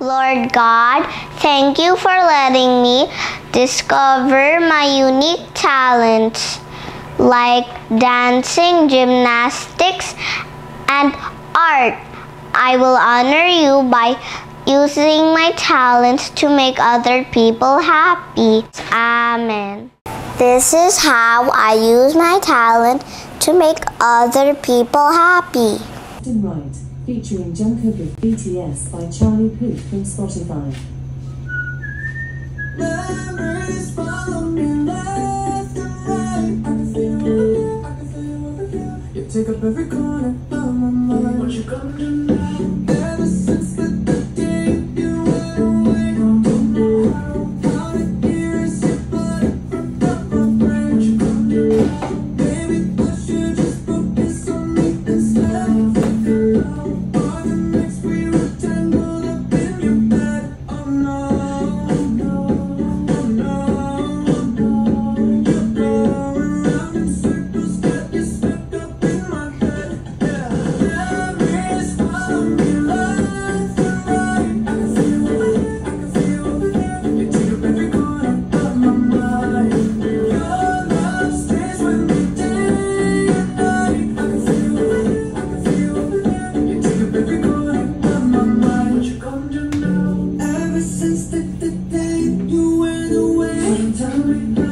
Lord God, thank you for letting me discover my unique talents like dancing, gymnastics, and art. I will honor you by using my talents to make other people happy. Amen. This is how I use my talent to make other people happy. Right, featuring Jungkook of BTS by Charlie Puth from Spotify. Memories follow me left and right. I can feel you, I can feel you. You take up every corner of my mind. What you gonna do now? Ever since the day you went away, I don't know how to erase your body from my brain. What you gonna do now? Baby, I should just focus on me instead of thinking about all the nights we were tangled up in your bed. Oh no, oh no, oh no, oh no. You're going round in circles, got you swept up in my head. Yeah, memories follow me left and right. I can feel it, I can feel it. You take up every corner of my mind. Your love stays with me day and night. I can feel it, I can feel it. You take up every corner of my mind. What you gonna do now? Ever since the day you went away, tell me.